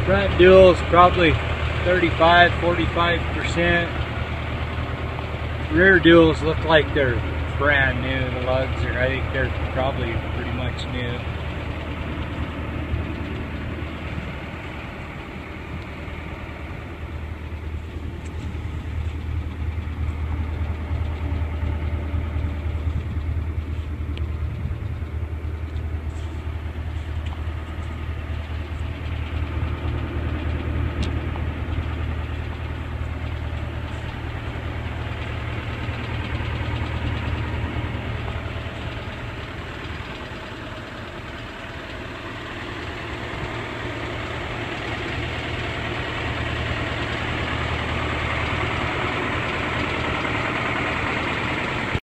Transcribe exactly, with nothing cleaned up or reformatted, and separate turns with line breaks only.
Front duals probably thirty-five, forty-five percent. Rear duals look like they're brand new. The lugs are, I think they're probably pretty much new.